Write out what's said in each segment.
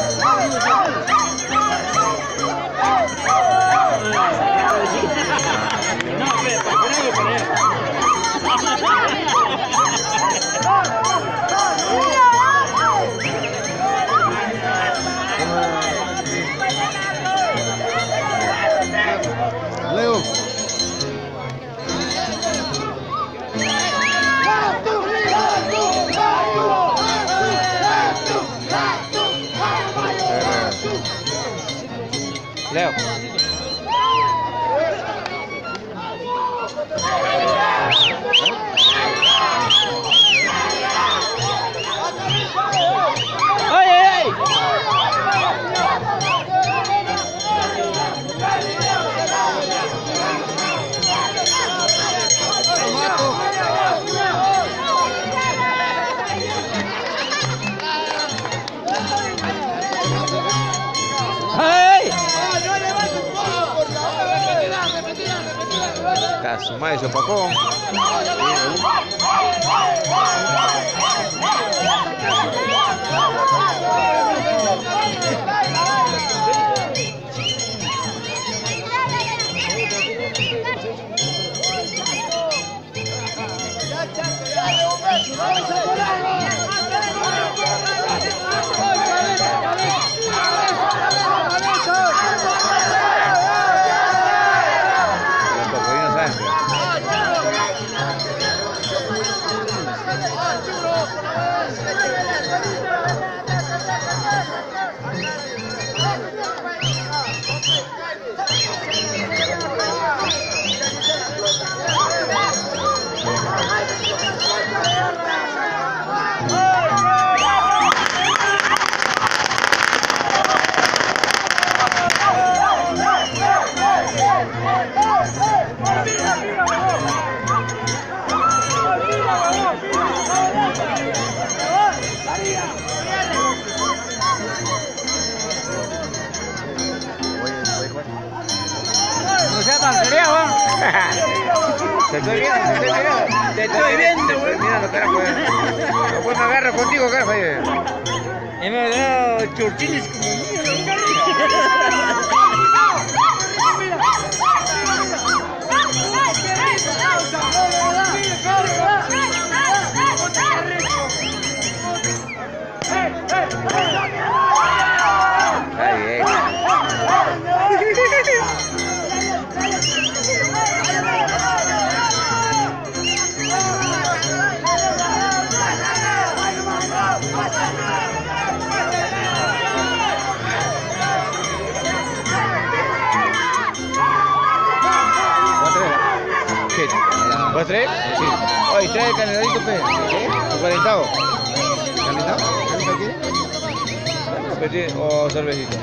Leo. Leo. ¡Ay, ay, ay! ¡Ay! Caso más se opacó. No sea tontería, weón. Te estoy viendo, Te estoy viendo, Estoy mirando, carajo. Después me agarro contigo, carajo. Y me ha dado churchiles como ¿Vas a traer? Sí. Oye, trae el canelito, pe. ¿Qué? ¿Tu calentado? ¿Calentado? ¿Calentado quiere? ¿O cervecita?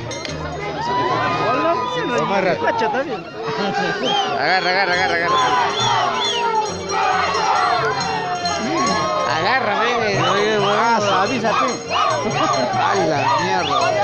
O más rato. Agarra. Agárrame, avísate. A la mierda.